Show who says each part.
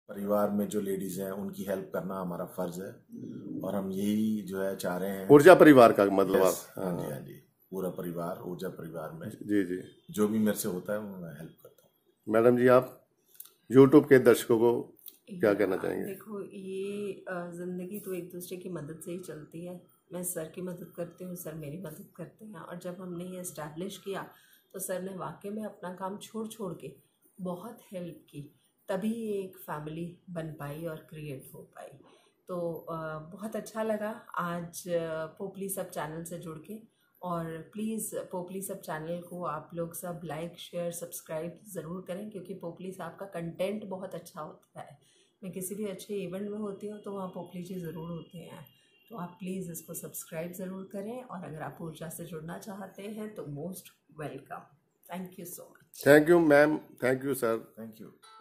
Speaker 1: परिवार में जो लेडीज हैं उनकी हेल्प करना हमारा फर्ज है, और हम यही जो है चाह रहे हैं।
Speaker 2: ऊर्जा परिवार का मतलब
Speaker 1: Yes,
Speaker 2: आप?
Speaker 1: हाँ जी, हाँ जी, पूरा परिवार ऊर्जा परिवार में
Speaker 2: जी जी।
Speaker 1: जो भी मेरे से होता है वो मैं हेल्प करता हूँ।
Speaker 2: मैडम जी, आप यूट्यूब के दर्शकों को क्या कहना चाहेंगे?
Speaker 3: देखो, ये ज़िंदगी तो एक दूसरे की मदद से ही चलती है। मैं सर की मदद करती हूँ, सर मेरी मदद करते हैं, और जब हमने ये इस्टेब्लिश किया तो सर ने वाकई में अपना काम छोड़ छोड़ के बहुत हेल्प की, तभी ये एक फैमिली बन पाई और क्रिएट हो पाई। तो बहुत अच्छा लगा आज पोपली सब चैनल से जुड़ के। और प्लीज़ पोपली सब चैनल को आप लोग सब लाइक शेयर सब्सक्राइब ज़रूर करें, क्योंकि पोपली साहब का कंटेंट बहुत अच्छा होता है। मैं किसी भी अच्छे इवेंट में होती हूँ तो वहाँ पोपली जी ज़रूर होते हैं, तो आप प्लीज़ इसको सब्सक्राइब ज़रूर करें। और अगर आप ऊर्जा से जुड़ना चाहते हैं तो most welcome. Thank you so much.
Speaker 2: Thank you ma'am, thank you sir.
Speaker 1: Thank you.